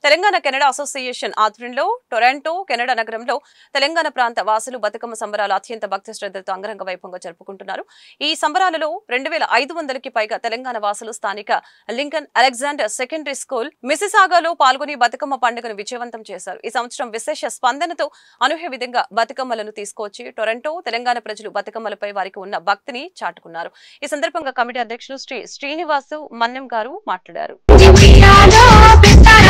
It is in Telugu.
తెలంగాణ కెనడా అసోసియేషన్ ఆధ్వర్యంలో టొరంటో కెనడా నగరంలో తెలంగాణ ప్రాంత వాసులు బతుకమ్మ సంబరాలు అత్యంత భక్తి శ్రద్ధలతో అంగరంగ వైభవంగా జరుపుకుంటున్నారు. ఈ సంబరాలలో 2500కి పైగా తెలంగాణ వాసులు స్థానిక లింకన్ అలెగ్జాండర్ సెకండరీ స్కూల్ మిసిసాగాలో పాల్గొని బతుకమ్మ పండుగను విజయవంతం చేశారు. ఈ సంవత్సరం విశేష స్పందనతో అనూహ్య విధంగా బతుకమ్మలను తీసుకొచ్చి టొరంటో తెలంగాణ ప్రజలు బతుకమ్మలపై వారికి ఉన్న భక్తిని చాటుకున్నారు. ఈ సందర్భంగా కమిటీ అధ్యక్షులు శ్రీనివాసు మన్నెం గారు మాట్లాడారు.